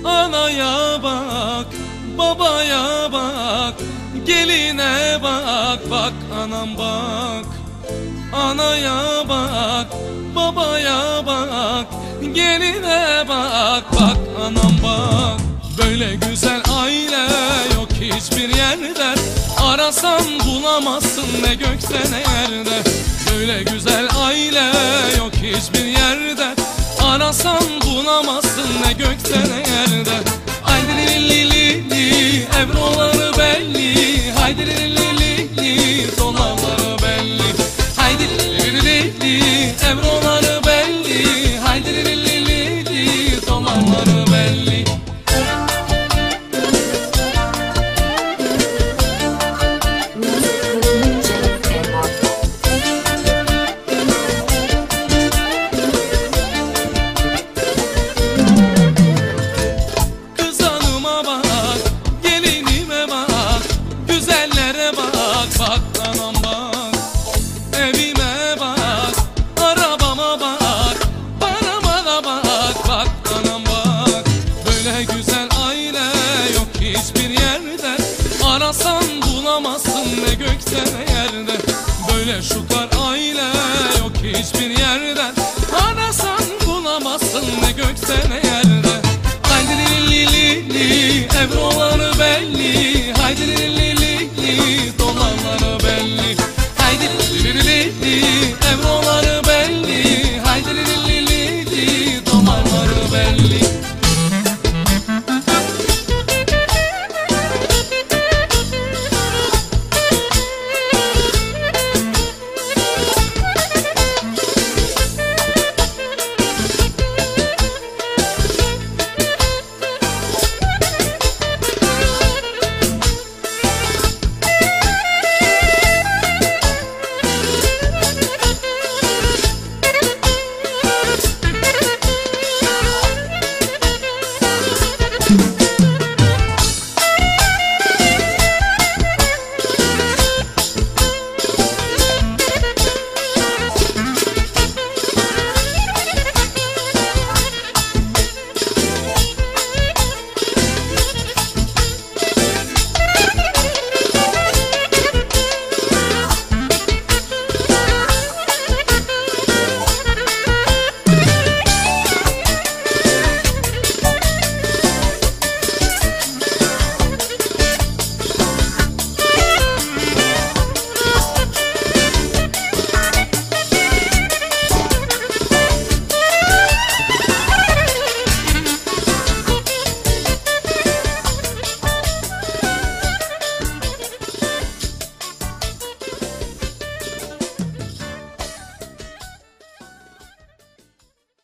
Anaya bak, babaya bak, geline bak, bak anam bak. Anaya bak, babaya bak, geline bak, bak anam bak. Böyle güzel aile yok hiçbir yerde, arasan bulamazsın ne gökte ne yerde. Böyle güzel aile yok hiçbir yerde, arasan bulamazsın ne gökte ne yerde. Haydi li li li li, evroları belli. Haydi li li li li, dolarları belli. Haydi li li li li, evroları belli. Haydi li li li li, dolarları belli. Bak anam bak, evime bak, arabama bak, parama da bak, bak anam bak. Böyle güzel aile yok hiçbir yerde, arasan bulamazsın ne gökte ne yerde. Böyle şukar aile yok hiçbir yerde, arasan bulamazsın ne gökte ne yerde.